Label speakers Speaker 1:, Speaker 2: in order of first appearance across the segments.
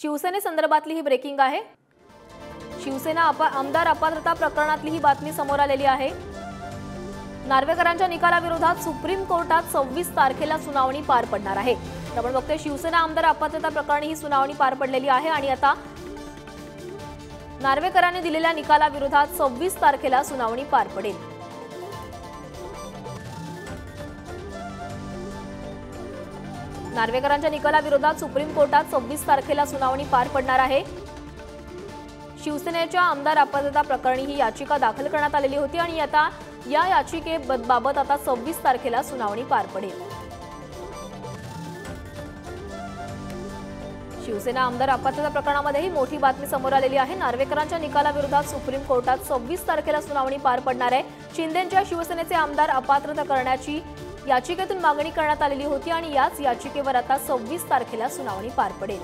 Speaker 1: शिवसेनेसंदर्भातली ही breaking आहे। शिवसेना आमदार अपात्रता प्रकरणातली ही बातमी समोर आलेली आहे। नार्वेकरांच्या निकालाविरोधात सुप्रीम कोर्टात 26 तारखेला सुनावणी पार पडणार आहे। आपण बघतोय शिवसेना आमदार अपात्रता प्रकरणी ही सुनावणी पार पडलेली आहे आणि आता नार्वेकरांनी दिलेल्या निकालाविरोधात 26 तारखेला सुनावणी पार पडेल। नार्वेकरांच्या निकालाविरोधात सुप्रीम कोर्टात 26 तारखेला सुनावणी पार पडणार आहे। शिवसेनेच्या आमदार अपात्रता प्रकरणी ही याचिका दाखल करण्यात आलेली होती आणि आता या याचिकेबाबत आता 26 तारखेला सुनावणी पार पडेल। शिवसेना आमदार अपात्रता प्रकरणामध्ये ही मोठी बातमी समोर आलेली आहे। नार्वेकरांच्या निकालाविरोधात सुप्रीम कोर्टात 26 तारखेला सुनावणी पार पडणार आहे। शिंदेंच्या शिवसेनेचे आमदार अपात्रता करण्याची याचिकेतून मागणी करण्यात आलेली होती आणि याच याचिकेवर आता 26 तारखेला सुनावणी पार पडेल।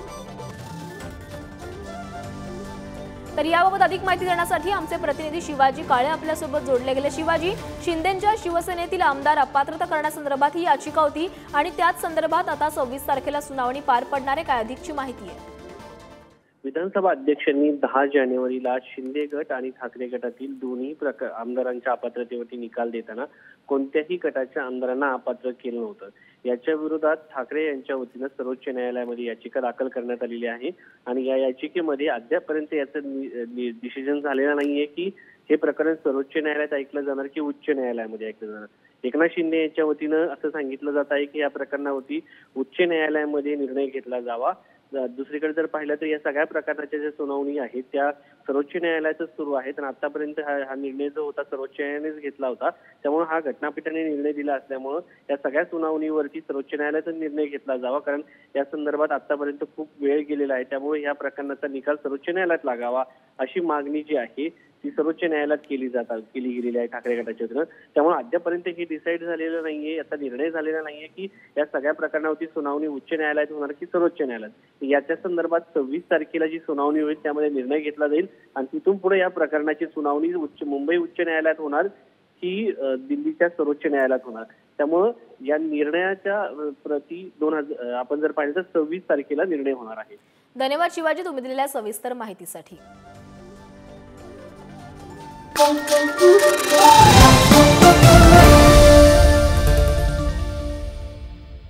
Speaker 1: तर याबाबत अधिक माहिती देण्यासाठी आमचे प्रतिनिधी शिवाजी काळे आपल्यासोबत जोडले गेले। शिवाजी, शिंदेंच्या शिवसेनेतील आमदार अपात्रता करण्यासंदर्भात ही याचिका होती आणि त्याच संदर्भात आता 26 तारखेला सुनावणी पार पडणार आहे, काय अधिकची माहिती आहे?
Speaker 2: विधानसभा अध्यक्षांनी 10 जानेवारीला शिंदे गट आणि ठाकरे गटातील दोन्ही आमदारांच्या अपात्रतेवरती निकाल देताना कोणत्याही गटाच्या आमदारांना अपात्र केलं नव्हतं। याच्या विरोधात ठाकरे यांच्या वतीनं सर्वोच्च न्यायालयामध्ये याचिका दाखल करण्यात आलेली आहे आणि या याचिकेमध्ये अद्यापपर्यंत याचं डिसिजन झालेलं नाहीये की हे प्रकरण सर्वोच्च न्यायालयात ऐकलं जाणार की उच्च न्यायालयामध्ये ऐकलं जाणार। एकनाथ शिंदे यांच्या वतीनं असं सांगितलं जात आहे की या प्रकरणावरती उच्च न्यायालयामध्ये निर्णय घेतला जावा। दुसरीकडे जर पाहिलं तर या सगळ्या प्रकारच्या ज्या सुनावणी आहेत त्या सर्वोच्च न्यायालयातच सुरू आहेत आणि आतापर्यंत हा निर्णय जो होता सर्वोच्च न्यायालयानेच घेतला होता, त्यामुळे हा घटनापीठाने निर्णय दिला असल्यामुळे या सगळ्या सुनावणीवरती सर्वोच्च न्यायालयाचा निर्णय घेतला जावा, कारण या संदर्भात आतापर्यंत खूप वेळ गेलेला आहे। त्यामुळे या प्रकरणाचा निकाल सर्वोच्च न्यायालयात लागावा अशी मागणी जी आहे ती सर्वोच्च न्यायालयात केली गेलेली आहे ठाकरे गटाच्या वतीनं। त्यामुळे अद्यापर्यंत हे डिसाईड झालेलं नाहीये, याचा निर्णय झालेला नाहीये की या सगळ्या प्रकरणावरती सुनावणी उच्च न्यायालयात होणार की सर्वोच्च न्यायालयात। याच्या संदर्भात 26 तारखेला जी सुनावणी होईल त्यामध्ये निर्णय घेतला जाईल आणि तिथून पुढे या प्रकरणाची सुनावणी मुंबई उच्च न्यायालयात होणार की दिल्लीच्या सर्वोच्च न्यायालयात होणार। त्यामुळे या निर्णयाच्या प्रती आपण जर पाहिलं तर 26 तारखेला निर्णय होणार आहे।
Speaker 1: धन्यवाद शिवाजी, तुम्ही दिलेल्या सविस्तर माहितीसाठी।